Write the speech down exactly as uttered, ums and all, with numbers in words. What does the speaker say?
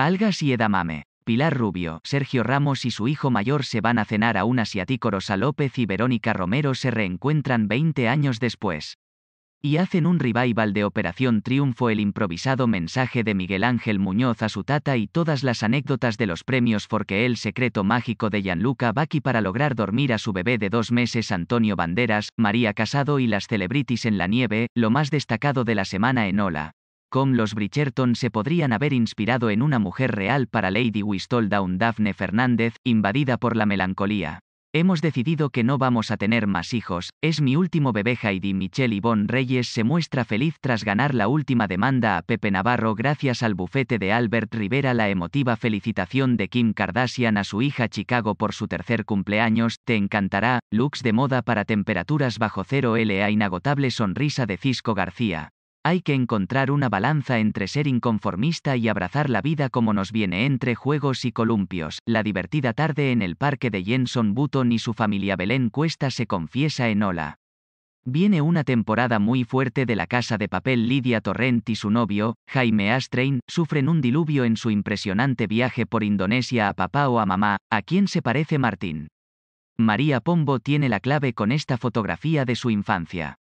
Algas y edamame. Pilar Rubio, Sergio Ramos y su hijo mayor se van a cenar a un asiático. Rosa López y Verónica Romero se reencuentran veinte años después. Y hacen un revival de Operación Triunfo. El improvisado mensaje de Miguel Ángel Muñoz a su tata y todas las anécdotas de los premios Forque. El secreto mágico de Gianluca Vacchi para lograr dormir a su bebé de dos meses. Antonio Banderas, María Casado y las celebrities en la nieve. Lo más destacado de la semana en Hola Com. Los Bridgerton se podrían haber inspirado en una mujer real para Lady Whistledown. Dafne Fernández, invadida por la melancolía. Hemos decidido que no vamos a tener más hijos, es mi último bebé. Heidi Michelle Ivonne Reyes se muestra feliz tras ganar la última demanda a Pepe Navarro gracias al bufete de Albert Rivera. La emotiva felicitación de Kim Kardashian a su hija Chicago por su tercer cumpleaños. Te encantará, looks de moda para temperaturas bajo cero. La inagotable sonrisa de Cisco García. Hay que encontrar una balanza entre ser inconformista y abrazar la vida como nos viene. Entre juegos y columpios, la divertida tarde en el parque de Jenson Button y su familia. Belén Cuesta se confiesa en Hola. Viene una temporada muy fuerte de La Casa de Papel. Lidia Torrent y su novio, Jaime Astrain, sufren un diluvio en su impresionante viaje por Indonesia. A papá o a mamá, ¿a quién se parece Martín? María Pombo tiene la clave con esta fotografía de su infancia.